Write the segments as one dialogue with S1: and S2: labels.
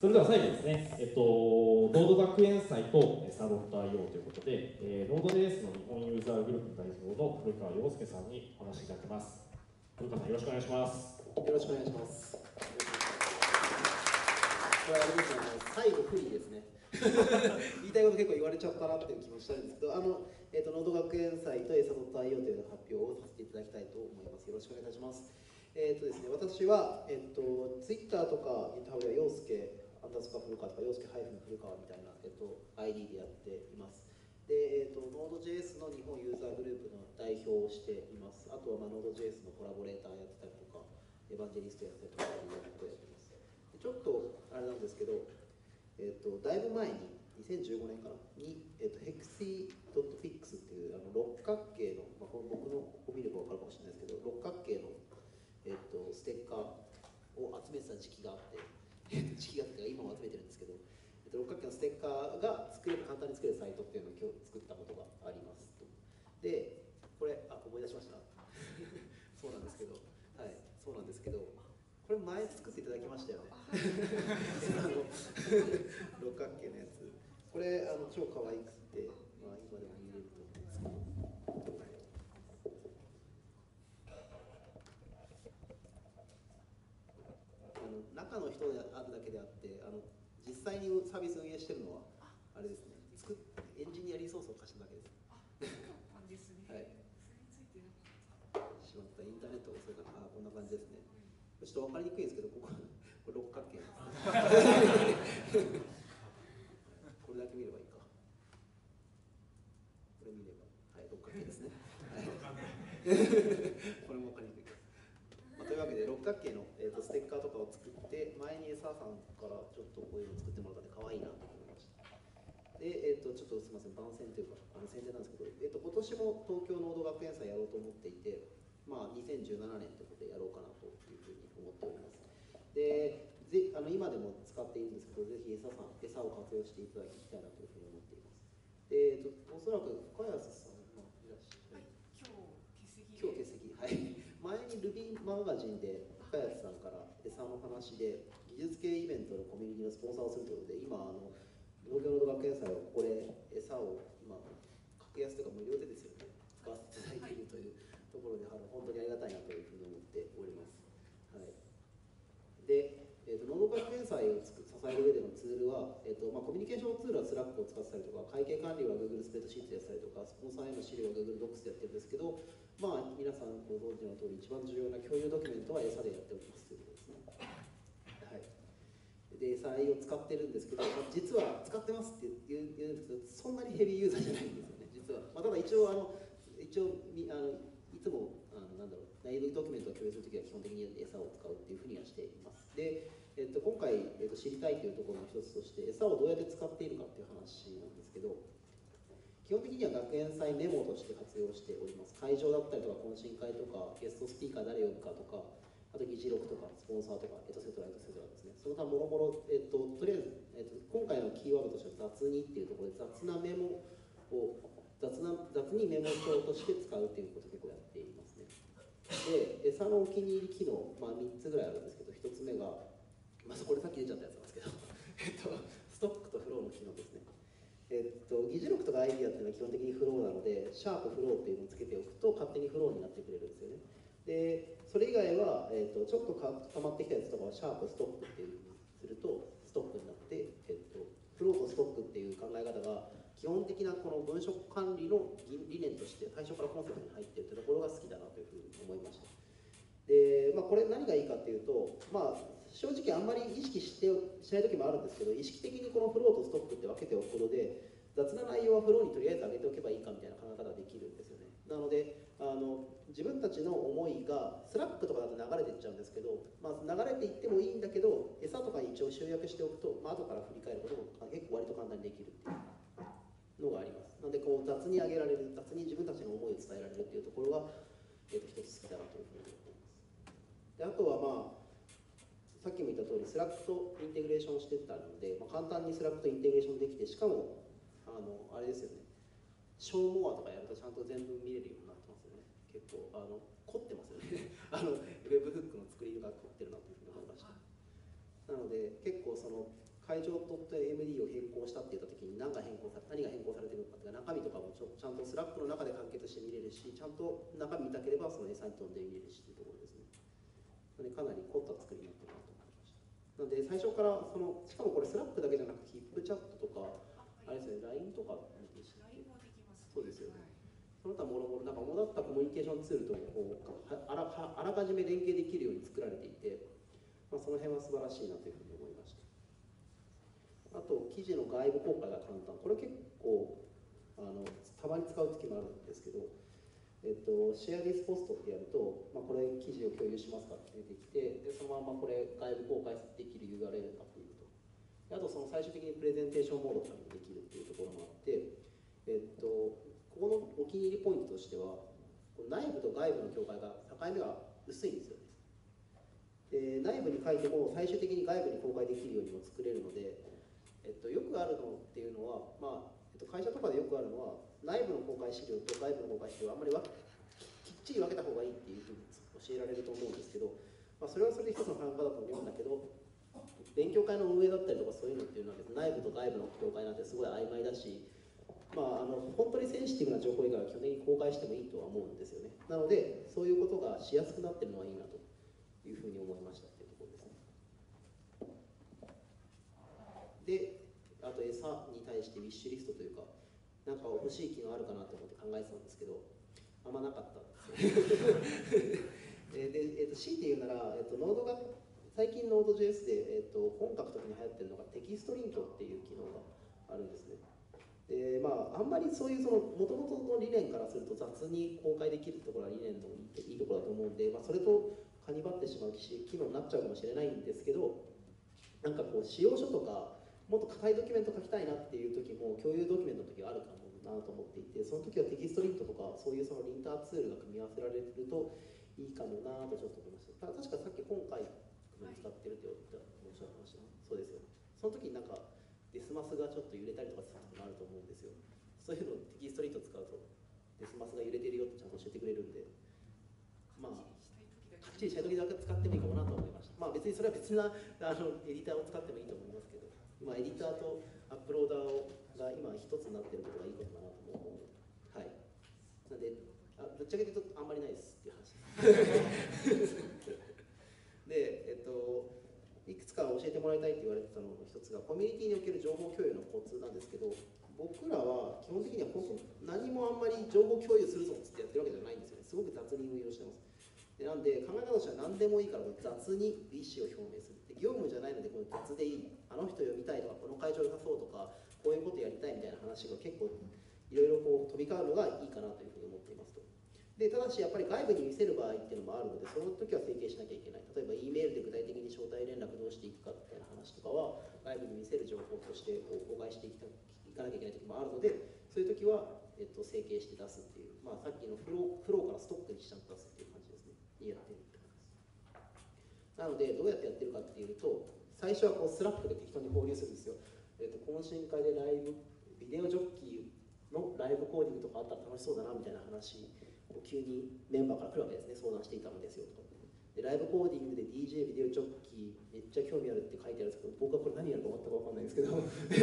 S1: それでは最後ですね、ノード学園祭とサドット IO ということで、ノード JS の日本ユーザーグループ代表の古川陽介さんにお話しいただきます。古川さん、よろしくお願いします。
S2: よろしくお願いします。これあれですね、最後フリーですね。言いたいこと結構言われちゃったなっていう気もしたんですけど、ノード学園祭とサドット IO という発表をさせていただきたいと思います。よろしくお願いいたします。ですね、私は、Twitter とか GitHub では陽介アンダースコア古川とか陽介ハイフン古川みたいな、ID でやっています。で、Node.js の日本ユーザーグループの代表をしています。あとは、Node.js のコラボレーターやってたりとか、エヴァンジェリストやってたりとか、いろんなことやってます。でちょっとあれなんですけど、だいぶ前に、2015年かなに、hexy.fix っていう六角形の、この僕のを見れば分かるかもしれないですけど、六角形の、ステッカーを集めてた時期があって、時期があって今も集めてるんですけど、六角形のステッカーが簡単に作れるサイトっていうのを今日作ったことがありますと。で、これ、思い出しましたそうなんですけど、はい、そうなんですけど、これ前作っていただきましたよね。六角形のやつ。これ、超可愛くて、今でも見れると思うんですけど。中の人であるだけであって実際にサービス運営してるのはあれですね、エンジニアリソースを貸しただけです。はい。しまった、インターネットが遅いかな。こんな感じですね。ちょっと分かりにくいんですけど、これ六角形ですね。これだけ見ればいいか。これ見れば、はい、六角形ですね。これも分かりにくい。というわけで六角形の、ステッカーとかを作って、前にエサーさんからちょっとこういうのを作ってもらったんで可愛いなと思いました。で、ちょっとすみません、番宣というか宣伝なんですけど、今年も東京ノード学園祭やろうと思っていて、2017年ということでやろうかなというふうに思っております。で、今でも使っているんですけど、ぜひエサを活用していただきたいなというふうに思っています。おそらく深谷さんもいらっしゃる。今日欠席。はい。前に Ruby マガジンで深谷さんから餌の話で技術系イベントのコミュニティのスポンサーをするということで、今東京ノード学園祭はここで餌を格安というか無料でですよね、使わせていただいているというところで本当にありがたいなというふうに思っております。はい。で、ノード学園祭を支える上でのツールは、コミュニケーションツールは Slack を使ってたりとか、会計管理は Google スプレッドシートでやったりとか、スポンサーへの資料は Google Docs でやってるんですけど、皆さんご存知の通り、一番重要な共有ドキュメントは餌でやっておりますということですね。はい。で、餌を使ってるんですけど、実は使ってますって言うんですけど、そんなにヘビーユーザーじゃないんですよね、実は。ただ一応いつも内部ドキュメントを共有するときは基本的に餌を使うっていうふうにはしています。で、今回、知りたいというところの一つとして、餌をどうやって使っているかっていう話なんですけど、基本的には学園祭メモとして活用しております。会場だったりとか、懇親会とか、ゲストスピーカー誰呼ぶかとか、あと議事録とか、スポンサーとか、エトセトラですね。その他もろもろ、とりあえず、今回のキーワードとしては雑にっていうところで、雑にメモ帳として使うっていうことを結構やっていますね。で、餌のお気に入り機能、3つぐらいあるんですけど、1つ目が、これさっき出ちゃったやつなんですけど、ストックとフローの機能ですね。議事録とかアイディアっていうのは基本的にフローなので、シャープフローっていうのをつけておくと、勝手にフローになってくれるんですよね。で、それ以外は、ちょっと溜まってきたやつとかは、シャープストックっていうふうにすると、ストックになって、フローとストックっていう考え方が、基本的なこの文書管理の理念として最初からコンセプトに入っているというところが好きだなというふうに思いました。で、これ何がいいかっていうと、正直あんまり意識しない時もあるんですけど、意識的にこのフローとストックって分けておくことで、雑な内容はフローにとりあえず上げておけばいいかみたいな考え方ができるんですよね。なので自分たちの思いがスラックとかだと流れていっちゃうんですけど、流れていってもいいんだけど、餌とかに一応集約しておくと、後から振り返ることも結構割と簡単にできるっていうのがあります。なので雑に上げられる、雑に自分たちの思いを伝えられるっていうところが、一つ好きだなというふうに思っています。で、あとはさっきも言った通り、スラックとインテグレーションしてたので、簡単にスラックとインテグレーションできて、しかもあれですよね、ショーモアとかやるとちゃんと全部見れるようになってますよね。結構凝ってますよね。ウェブフックの作りが凝ってるなというふうに思いました。なので結構会場 .md を変更したって言った時に何が変更されてるのかとか中身とかもちゃんとスラックの中で完結して見れるし、ちゃんと中身見たければその餌に飛んで見れるしというところですね。なのでかなり凝った作りになってるなと思いました。なので最初からしかもこれスラックだけじゃなくてヒップチャットとかあれですね、LINE とかでしたっけ。そうですよね。その他もろもろなんか主だったコミュニケーションツールとこうあらかじめ連携できるように作られていて、その辺は素晴らしいなというふうに思いました。あと記事の外部公開が簡単、これ結構たまに使う時もあるんですけど、シェアディスポストってやると、これ記事を共有しますかって出てきて、でそのままこれ外部公開できる URL がっていうと、あとその最終的にプレゼンテーションモードとかにもできるっていうところもあって、ここのお気に入りポイントとしては、内部と外部の境界が境目が薄いんですよね。で内部に書いても最終的に外部に公開できるようにも作れるので、よくあるのっていうのは、会社とかでよくあるのは、内部の公開資料と外部の公開資料をあんまりきっちり分けた方がいいっていうふうに教えられると思うんですけど、それはそれで一つの考え方だと思うんだけど、勉強会の運営だったりとかそういうのっていうのは内部と外部の境界なんてすごい曖昧だし、本当にセンシティブな情報以外は基本的に公開してもいいとは思うんですよね。なのでそういうことがしやすくなってるのはいいなというふうに思いましたっていうところですね。で、あと餌に対してウィッシュリストというか、なんか欲しい機能あるかなと思って考えてたんですけど、あんまなかったんですよで、強いて言うなら、ノードが最近 Node.js で、本書くときに流行ってるのがテキストリントっていう機能があるんですね。であんまりそういうもともとの理念からすると雑に公開できるところは理念のいいところだと思うんで、それとかにばってしまう機能になっちゃうかもしれないんですけど、なんかこう使用書とかもっと硬いドキュメント書きたいなっていう時も共有ドキュメントの時はあるかもなと思っていて、その時はテキストリントとかそういうリンターツールが組み合わせられるといいかもなとちょっと思いました。確かさっき今回使ってるっておっしゃってましたね。そうですよ。その時になんかデスマスがちょっと揺れたりとかすることもあると思うんですよ。そういうのをテキストリート使うとデスマスが揺れてるよってちゃんと教えてくれるんで、かっちりしたい時だけ使ってもいいかもなと思いました。別にそれは別なエディターを使ってもいいと思いますけど、エディターとアップローダーが今一つになってることがいいことだなと思うので、はい。なんでぶっちゃけ言うとあんまりないですっていう話ですで、いくつか教えてもらいたいって言われてたのの一つがコミュニティにおける情報共有のコツなんですけど、僕らは基本的には本当何もあんまり情報共有するぞってやってるわけじゃないんですよね。すごく雑に運用してます。なんで考え方としては何でもいいから雑に意思を表明する。で業務じゃないのでこの雑でいい、あの人読みたいとかこの会場を出そうとかこういうことやりたいみたいな話が結構いろいろ飛び交うのがいいかなというふうに思っていますと。でただしやっぱり外部に見せる場合っていうのもあるので、その時は整形しなきゃいけない。例えば E メールで具体的に招待連絡どうしていくかみたいな話とかは外部に見せる情報として公開していかなきゃいけない時もあるので、そういう時は、整形して出すっていう、さっきのフローからストックにしちゃって出すっていう感じですね。やってるって感じです。なのでどうやってやってるかっていうと、最初はスラックで適当に放流するんですよ。懇親会でビデオジョッキーのライブコーディングとかあったら楽しそうだなみたいな話を急にメンバーから来るわけですね。相談していたのですよとか。でライブコーディングで DJ ビデオジョッキーめっちゃ興味あるって書いてあるんですけど、僕はこれ何やるか全く分かんないんですけど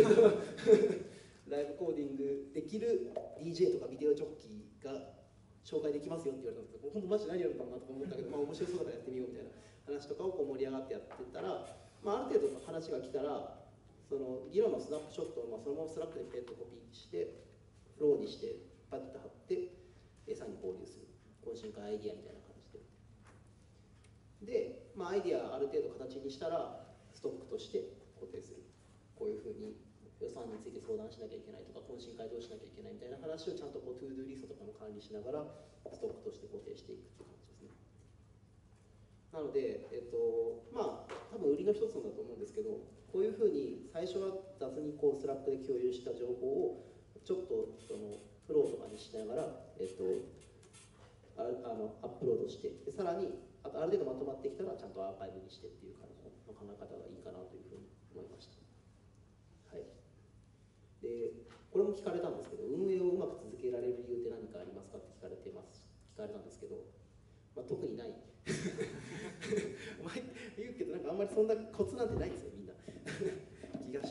S2: ライブコーディングできる DJ とかビデオジョッキーが紹介できますよって言われたんですけど、本当マジ何やるんだろうなと思ったけど、面白そうだからやってみようみたいな話とかを盛り上がってやってたら、ある程度話が来たらその議論のスナップショットをそのままスラックでペットコピーしてフローにしてパッと貼って餌に放流する懇親会アイディアみたいな感じで、アイディアある程度形にしたらストックとして固定する。こういうふうに予算について相談しなきゃいけないとか懇親会どうしなきゃいけないみたいな話をちゃんとトゥードゥーリストとかも管理しながらストックとして固定していくっていう感じですね。なので、多分売りの一つなんだと思うんですけど、こういうふうに最初は雑にスラックで共有した情報をちょっとフローとかにしながら、アップロードして、さらにある程度まとまってきたらちゃんとアーカイブにしてっていう感じの考え方がいいかなというふうに思いました。はい。で、これも聞かれたんですけど、運営をうまく続けられる理由って何かありますかって聞かれたんですけど、特にないお前言うけどあんまりそんなコツなんてないんですよみんな気が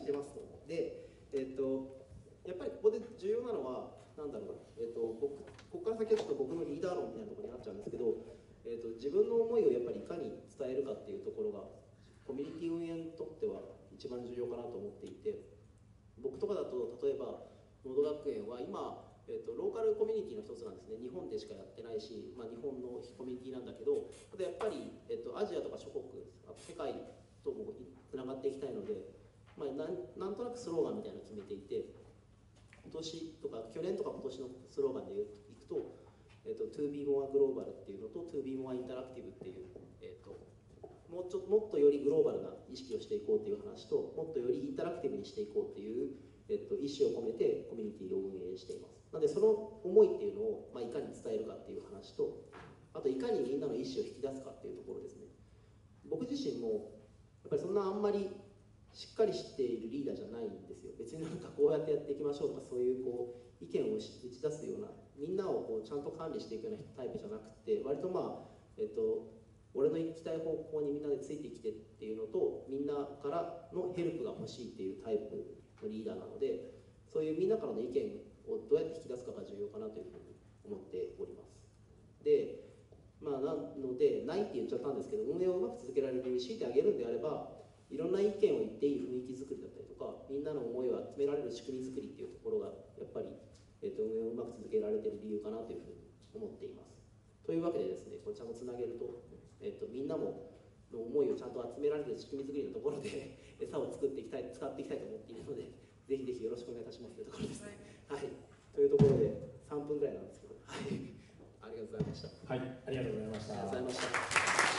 S2: やっぱりここで重要なのは、なんだろう、ここから先はちょっと僕のリーダー論みたいなところになっちゃうんですけど、自分の思いをやっぱりいかに伝えるかっていうところが、コミュニティ運営にとっては一番重要かなと思っていて、僕とかだと、例えば、ノード学園は今、ローカルコミュニティの一つなんですね。日本でしかやってないし、まあ、日本のコミュニティなんだけど、ただやっぱり、アジアとか諸国、あと世界ともつながっていきたいので、まあ、なんとなくスローガンみたいなのを決めていて、今年とか去年とか今年のスローガンでいくと、To be more global っていうのと To be more interactive っていう、もっとよりグローバルな意識をしていこうっていう話と、もっとよりインタラクティブにしていこうっていう、意思を込めてコミュニティを運営しています。なのでその思いっていうのを、まあ、いかに伝えるかっていう話と、あといかにみんなの意思を引き出すかっていうところですね。僕自身もやっぱりそんなあんまりしっかり知っているリーダーじゃないんですよ。別になんかこうやってやっていきましょうとか、そういう意見を打ち出すような、みんなをちゃんと管理していくようなタイプじゃなくて、割とまあ、俺の行きたい方向にみんなでついてきてっていうのと、みんなからのヘルプが欲しいっていうタイプのリーダーなので、そういうみんなからの意見をどうやって引き出すかが重要かなというふうに思っております。で、まあ、なので、ないって言っちゃったんですけど、運営をうまく続けられるように強いてあげるんであれば、いろんな意見を言っていい雰囲気作りだったりとか、みんなの思いを集められる仕組み作りっていうところが、やっぱり、運営をうまく続けられている理由かなというふうに思っています。というわけでですね、これちゃんとつなげると、みんなもの思いをちゃんと集められる仕組み作りのところで餌を使っていきたいと思っているので、ぜひぜひよろしくお願いいたしますというところですね。はい、というところで3分ぐらいなんですけど、はい、ありがとうございました。
S1: はい、ありがとうございました。
S2: ありがとうございました。